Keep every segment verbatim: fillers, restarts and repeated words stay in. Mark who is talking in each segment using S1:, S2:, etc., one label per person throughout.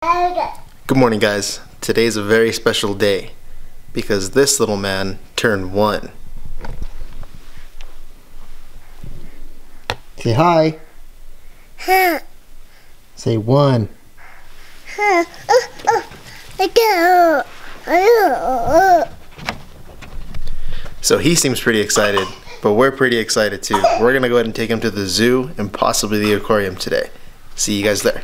S1: Good morning, guys. Today's a very special day because this little man turned one. Say hi.
S2: Huh.
S1: Say one.
S2: Huh. Oh, oh. I go. Oh, oh.
S1: So he seems pretty excited, but we're pretty excited too. We're gonna go ahead and take him to the zoo and possibly the aquarium today. See you guys there.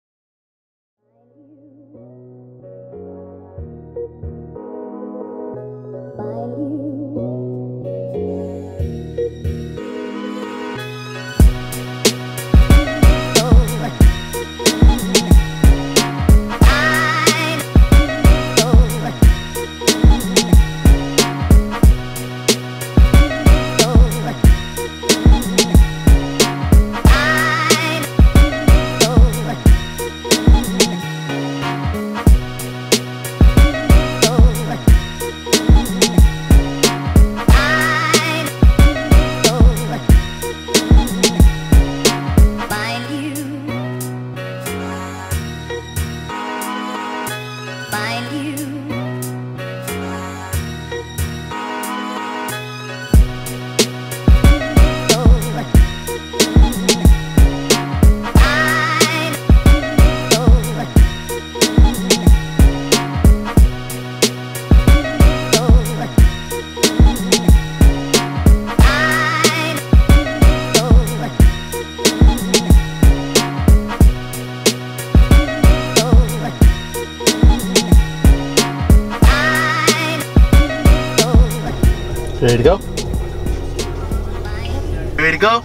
S1: Ready to go? Ready to go?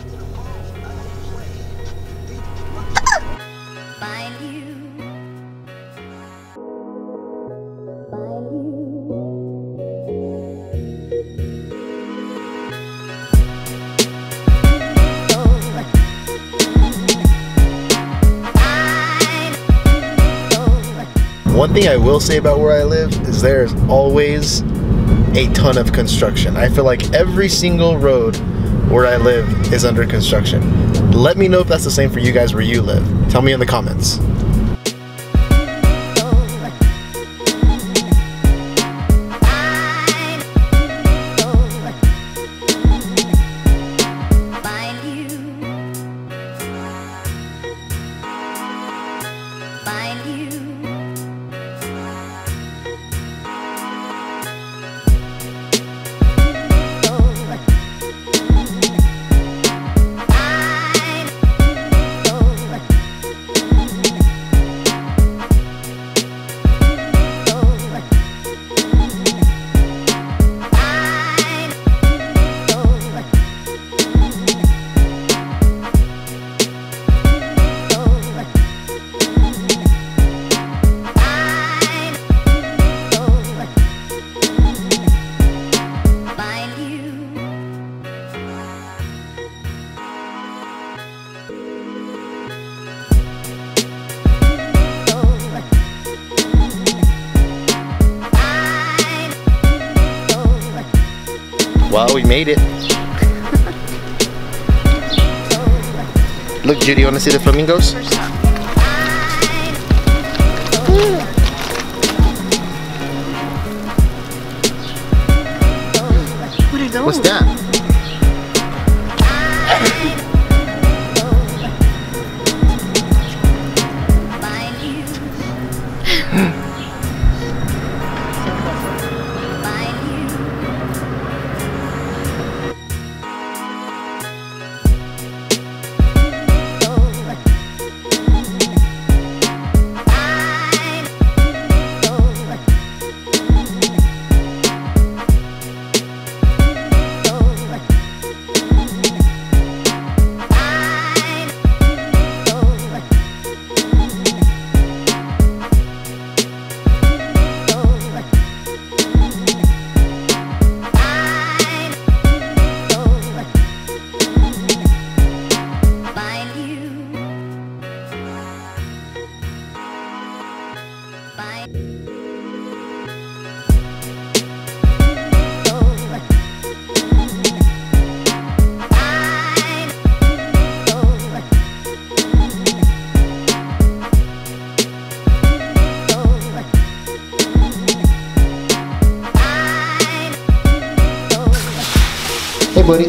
S1: One thing I will say about where I live is there's always a ton of construction. I feel like every single road where I live is under construction. Let me know if that's the same for you guys where you live. Tell me in the comments. Well, we made it. Look, Judy, you want to see the flamingos?
S2: What are those?
S1: What's that? buddy.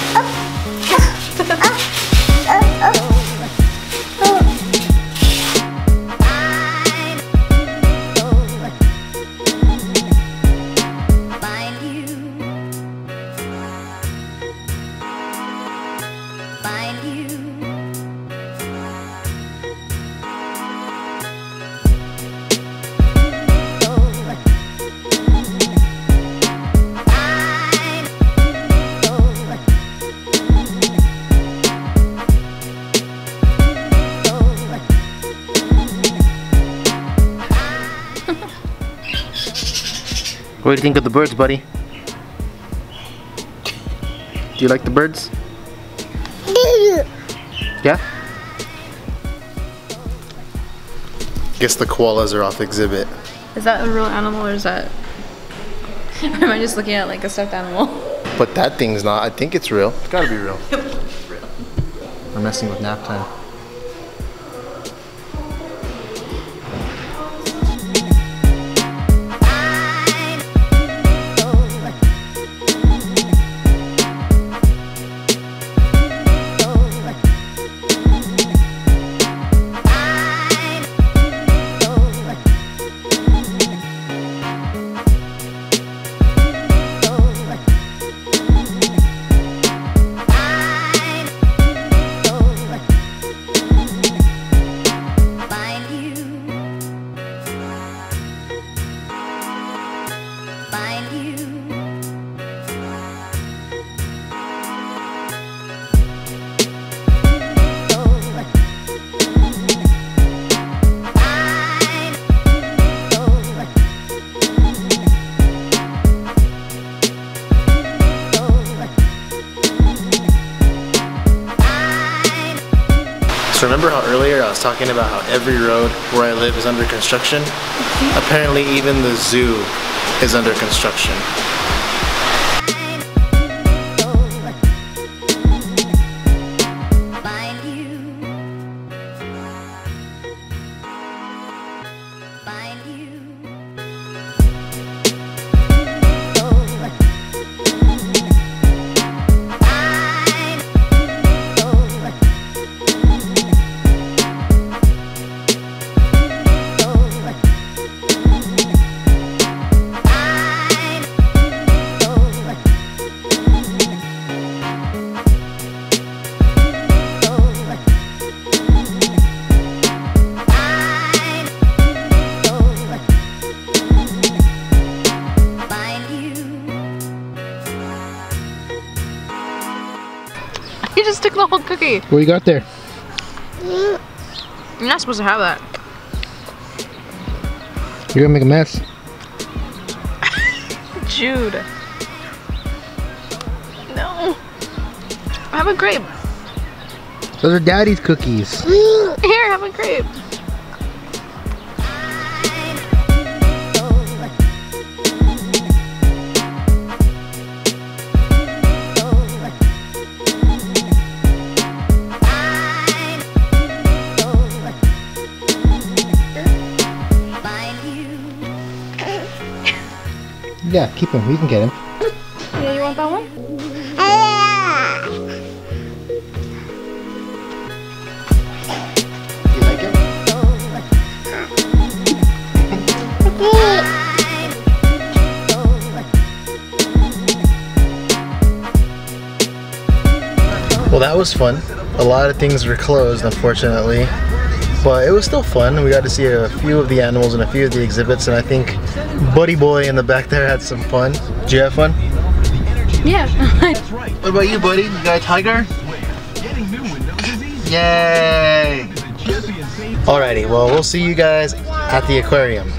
S1: What do you think of the birds, buddy? Do you like the birds? Yeah? Guess the koalas are off exhibit.
S3: Is that a real animal or is that... or am I just looking at like a stuffed animal?
S1: But that thing's not. I think it's real. It's gotta be real.
S3: It's real.
S1: We're messing with nap time. So remember how earlier I was talking about how every road where I live is under construction? Apparently even the zoo is under construction.
S3: You just took the whole cookie.
S1: What you got there?
S3: You're not supposed to have that.
S1: You're gonna make a mess.
S3: Jude. No. Have a grape.
S1: Those are Daddy's cookies.
S3: Here, have a grape.
S1: Yeah, keep him. You can get him.
S3: Yeah, you want that one?
S1: You like it? Well, that was fun. A lot of things were closed, unfortunately. But it was still fun. We got to see a few of the animals and a few of the exhibits, and I think Buddy Boy in the back there had some fun. Did you have fun?
S3: Yeah.
S1: What about you, buddy? You got a tiger? Yay! Alrighty, well, we'll see you guys at the aquarium.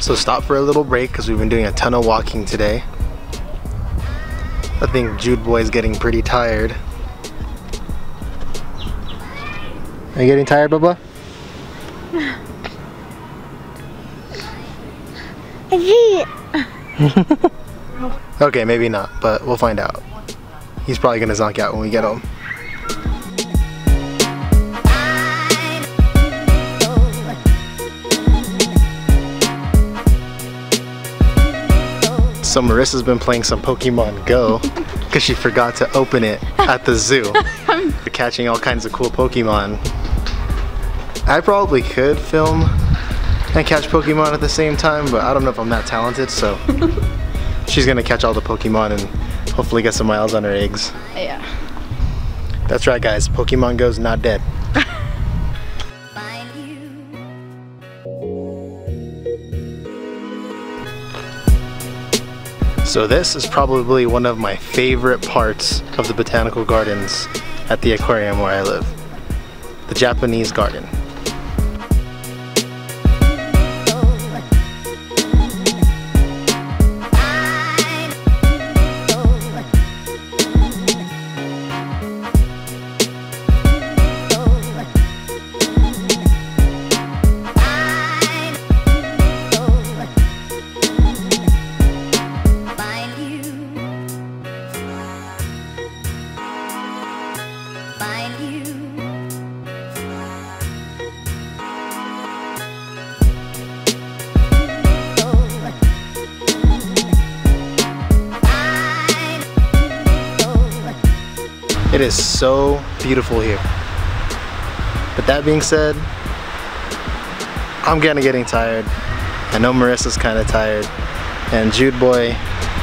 S1: So stop for a little break because we've been doing a ton of walking today. I think Jude boy is getting pretty tired. Are you getting tired, Bubba? Okay, maybe not, but we'll find out. He's probably gonna zonk out when we get home. So Marissa's been playing some Pokemon Go because she forgot to open it at the zoo. We're catching all kinds of cool Pokemon. I probably could film and catch Pokemon at the same time, but I don't know if I'm that talented, so she's gonna catch all the Pokemon and hopefully get some miles on her eggs.
S3: Yeah.
S1: That's right, guys. Pokemon Go's not dead. So this is probably one of my favorite parts of the botanical gardens at the aquarium where I live. The Japanese garden. It is so beautiful here. But that being said, I'm kinda getting tired. I know Marissa's kinda tired. And Jude boy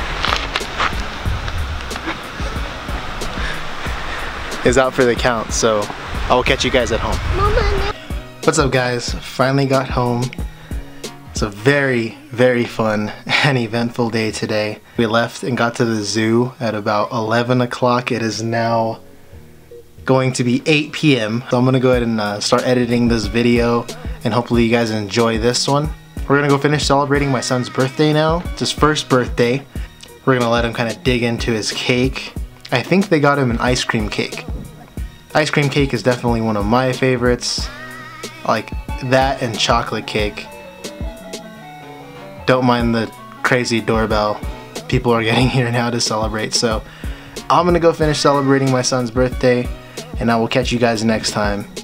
S1: is out for the count, so I will catch you guys at home.
S2: Mama.
S1: What's up, guys? Finally got home. It's a very, very fun and eventful day today. We left and got to the zoo at about eleven o'clock. It is now going to be eight p m So I'm gonna go ahead and uh, start editing this video, and hopefully you guys enjoy this one. We're gonna go finish celebrating my son's birthday now. It's his first birthday. We're gonna let him kind of dig into his cake. I think they got him an ice cream cake. Ice cream cake is definitely one of my favorites. Like that and chocolate cake. Don't mind the crazy doorbell people are getting here now to celebrate. So I'm gonna go finish celebrating my son's birthday, and I will catch you guys next time.